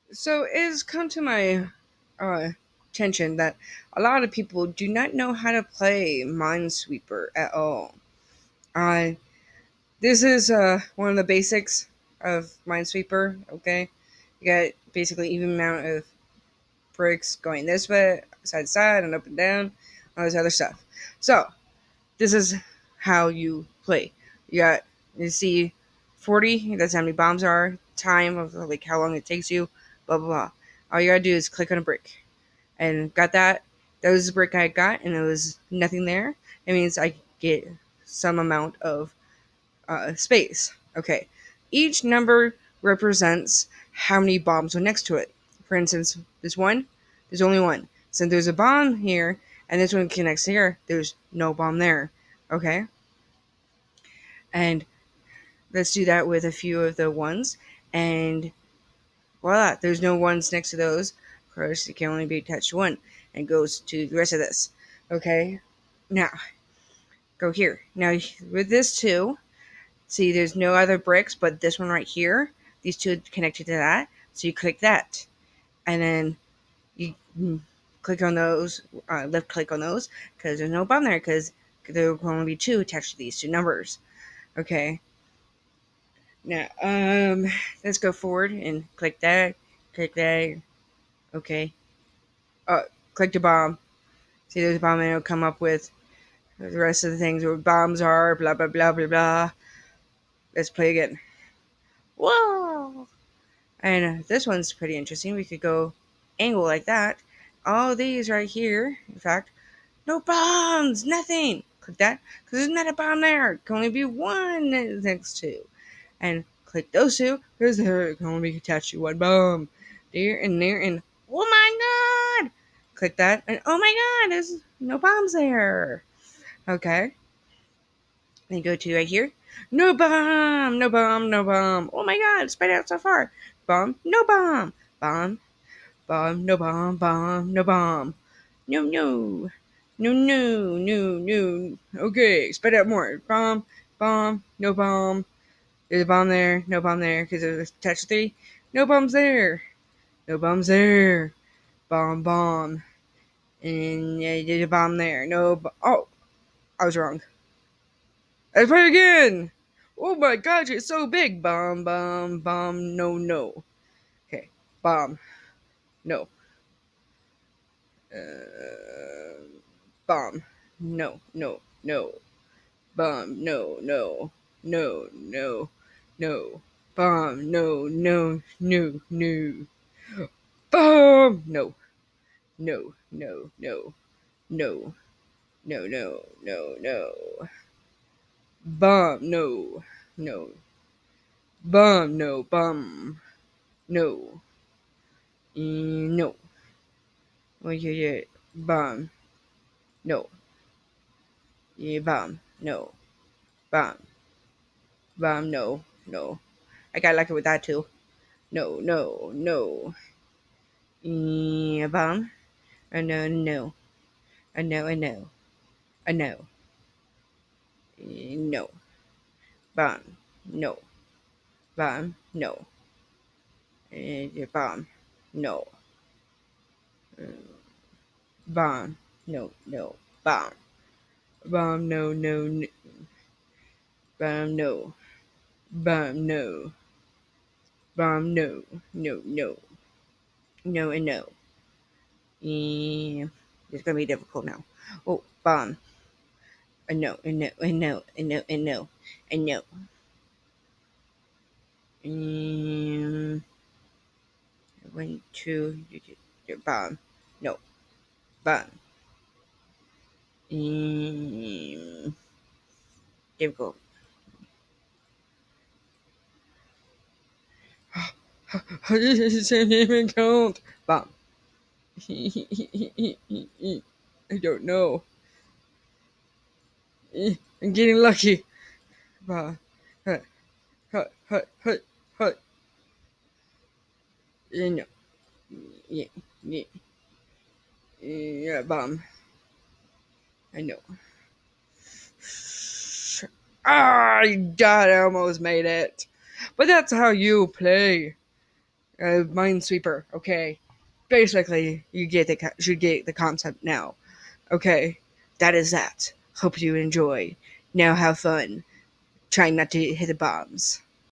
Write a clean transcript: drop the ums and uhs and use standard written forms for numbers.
So it's come to my uh, attention that a lot of people do not know how to play Minesweeper at all. Uh, this is one of the basics of Minesweeper. Okay, you got basically even amount of bricks going this way, side to side, and up and down, all this other stuff. So this is how you play. You got you see 40. That's how many bombs are. Time of like how long it takes you. Blah blah blah. All you gotta do is click on a brick, and got that. That was the brick I got, and there was nothing there. It means I get some amount of space. Okay. Each number represents how many bombs are next to it. For instance, this one, there's only one. Since there's a bomb here, and this one connects here, there's no bomb there. Okay? And let's do that with a few of the ones. And voila, there's no ones next to those. Of course, it can only be attached to one. And goes to the rest of this. Okay? Now, go here. Now, with this too, see, there's no other bricks but this one right here. These two connected to that. So you click that. And then you click on those, left click on those, because there's no bomb there, because there will only be two attached to these two numbers. Okay. Now, let's go forward and click that. Click that. Okay. Uh, click the bomb. See, there's a bomb, and it'll come up with the rest of the things where bombs are, blah, blah, blah, blah, blah. Let's play again. Whoa! And this one's pretty interesting. We could go angle like that. All these right here, in fact, no bombs, nothing. Click that, because there's not a bomb there. It can only be one next to. And click those two, because there can only be attached to one bomb. There and there, and oh my god! Click that, and oh my god, there's no bombs there. Okay. Then go to right here. No bomb, no bomb, no bomb. Oh my god, spread out so far. Bomb, no bomb. Bomb, bomb, no bomb, bomb, no bomb. No, no. No, no, no, no. Okay, spread out more. Bomb, bomb, no bomb. There's a bomb there, no bomb there, because it was attached to three. No bombs there. No bombs there. Bomb, bomb. And there's a bomb there. No, oh, I was wrong. Let's play again. Oh my gosh, it's so big. Bomb, bomb, bomb. No, no. Okay, bomb. No. Uh, bomb. No, no, no. Bomb. No, no, no, no, no. Bomb. No, no, no, no. Bomb. No, no, no, no, no, no, no, no, no. Bomb. No, no. Bomb. No, bomb. No. No. Oh, yeah, yeah. Bomb. No. Yeah, bomb. No. Bomb. Bomb. No. No. I got lucky with that too. No. No. No. Yeah, bomb. No. No. No. No. No. No. Bomb. No. Bomb. No. Bomb. No. Bomb. No. No. Bomb. Bomb. No. No. No. Bomb. No. Bomb. No. Bomb. No. No. No. No and no. It's gonna be difficult now. Oh, bomb. A no, and no, and no, and no, and no, and no. Um, one, two, bomb. No, bomb. Difficult. It didn't even count. Bomb. I don't know. I'm getting lucky. Bomb. Hut, hut, hut, hut, hut. No. Yeah, yeah, yeah, bomb. I know. Ah, God, I almost made it. But that's how you play. Minesweeper. Okay, basically, should get the concept now. Okay, that is that. Hope you enjoy. Now have fun. Trying not to hit the bombs.